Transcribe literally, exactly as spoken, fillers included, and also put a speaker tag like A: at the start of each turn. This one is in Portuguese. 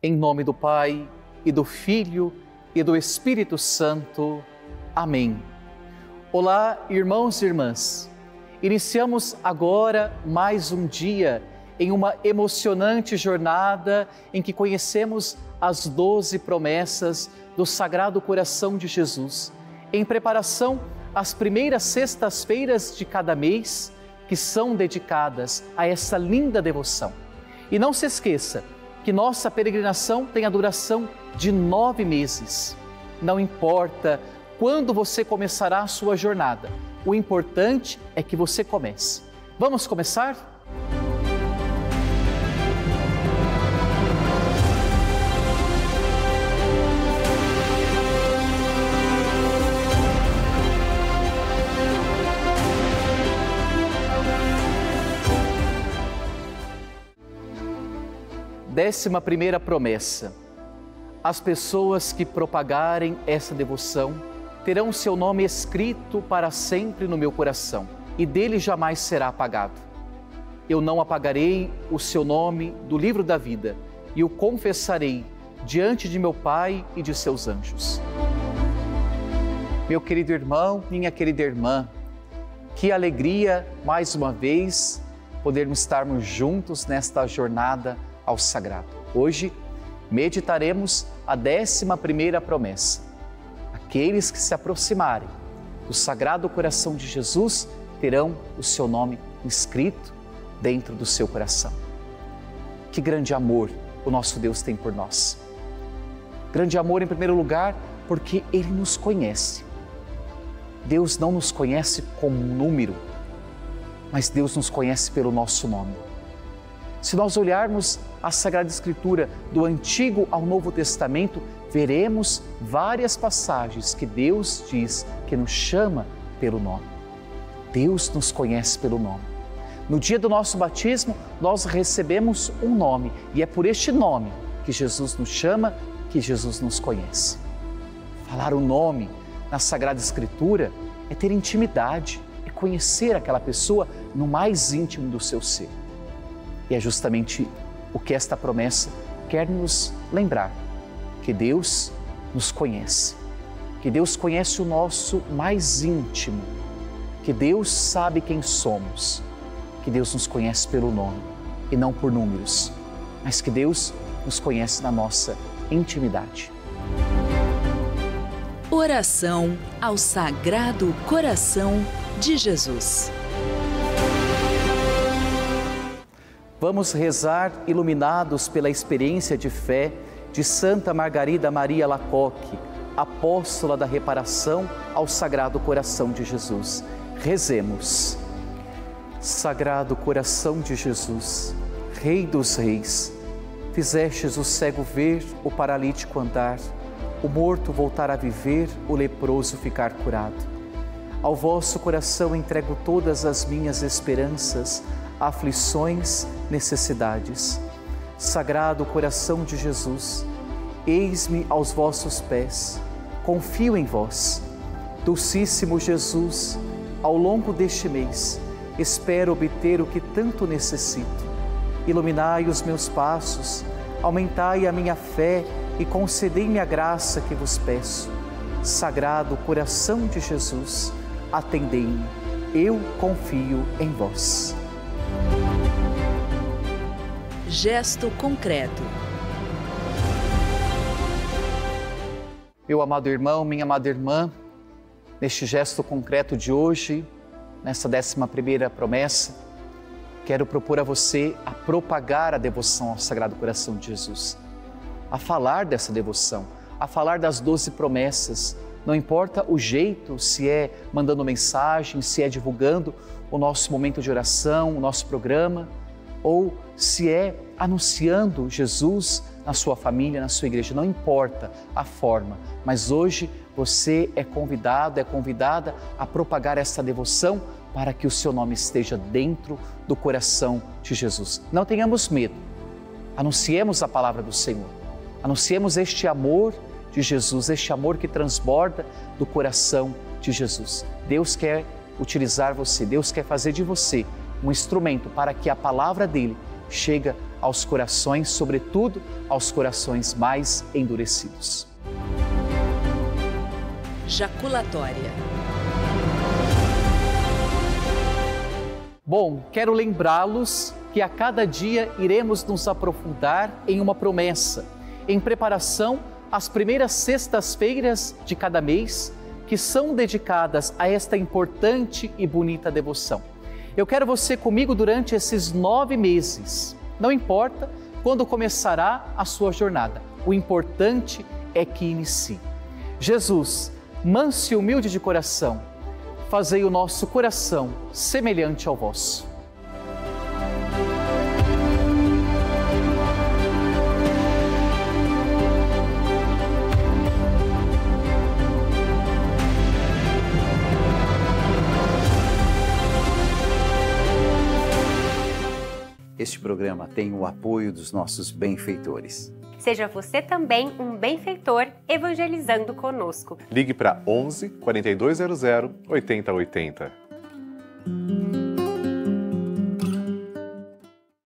A: Em nome do Pai, e do Filho, e do Espírito Santo. Amém. Olá, irmãos e irmãs. Iniciamos agora mais um dia em uma emocionante jornada em que conhecemos as doze promessas do Sagrado Coração de Jesus, em preparação às primeiras sextas-feiras de cada mês, que são dedicadas a essa linda devoção. E não se esqueça que nossa peregrinação tem a duração de nove meses. Não importa quando você começará a sua jornada, o importante é que você comece. Vamos começar? Décima primeira promessa. As pessoas que propagarem essa devoção terão seu nome escrito para sempre no meu coração e dele jamais será apagado. Eu não apagarei o seu nome do livro da vida e o confessarei diante de meu Pai e de seus anjos. Meu querido irmão, minha querida irmã, que alegria mais uma vez podermos estarmos juntos nesta jornada ao sagrado. Hoje meditaremos a décima primeira promessa. Aqueles que se aproximarem do Sagrado Coração de Jesus terão o seu nome escrito dentro do seu coração. Que grande amor o nosso Deus tem por nós. Grande amor em primeiro lugar porque Ele nos conhece. Deus não nos conhece como um número, mas Deus nos conhece pelo nosso nome. Se nós olharmos a Sagrada Escritura do Antigo ao Novo Testamento, veremos várias passagens que Deus diz que nos chama pelo nome. Deus nos conhece pelo nome. No dia do nosso batismo, nós recebemos um nome e é por este nome que Jesus nos chama, que Jesus nos conhece. Falar o nome na Sagrada Escritura é ter intimidade, é conhecer aquela pessoa no mais íntimo do seu ser. E é justamente o que esta promessa quer nos lembrar, que Deus nos conhece, que Deus conhece o nosso mais íntimo, que Deus sabe quem somos, que Deus nos conhece pelo nome e não por números, mas que Deus nos conhece na nossa intimidade.
B: Oração ao Sagrado Coração de Jesus.
A: Vamos rezar iluminados pela experiência de fé de Santa Margarida Maria Lacoque, apóstola da reparação ao Sagrado Coração de Jesus. Rezemos. Sagrado Coração de Jesus, Rei dos Reis, fizestes o cego ver, o paralítico andar, o morto voltar a viver, o leproso ficar curado. Ao vosso coração entrego todas as minhas esperanças, aflições, necessidades. Sagrado Coração de Jesus, eis-me aos vossos pés, confio em vós. Dulcíssimo Jesus, ao longo deste mês, espero obter o que tanto necessito. Iluminai os meus passos, aumentai a minha fé e concedei-me a graça que vos peço. Sagrado Coração de Jesus, atendei-me, eu confio em vós.
B: Gesto concreto.
A: Meu amado irmão, minha amada irmã, neste gesto concreto de hoje, nessa décima primeira promessa, quero propor a você a propagar a devoção ao Sagrado Coração de Jesus, a falar dessa devoção, a falar das doze promessas. Não importa o jeito, se é mandando mensagem, se é divulgando o nosso momento de oração, o nosso programa, ou se é anunciando Jesus na sua família, na sua igreja, não importa a forma, mas hoje você é convidado, é convidada a propagar essa devoção para que o seu nome esteja dentro do coração de Jesus. Não tenhamos medo, anunciemos a palavra do Senhor, anunciemos este amor de Jesus, este amor que transborda do coração de Jesus. Deus quer utilizar você, Deus quer fazer de você um instrumento para que a palavra dele chegue aos corações, sobretudo aos corações mais endurecidos.
B: Jaculatória.
A: Bom, quero lembrá-los que a cada dia iremos nos aprofundar em uma promessa, em preparação às primeiras sextas-feiras de cada mês, que são dedicadas a esta importante e bonita devoção. Eu quero você comigo durante esses nove meses. Não importa quando começará a sua jornada, o importante é que inicie. Jesus, manso e humilde de coração, fazei o nosso coração semelhante ao vosso.
C: Este programa tem o apoio dos nossos benfeitores.
D: Seja você também um benfeitor evangelizando conosco.
E: Ligue para onze, quarenta e dois zero zero, oitenta oitenta.